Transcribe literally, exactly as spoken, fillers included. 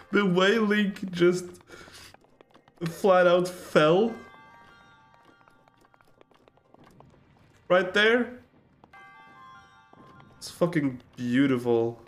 The way Link just flat out fell. Right there. It's fucking beautiful.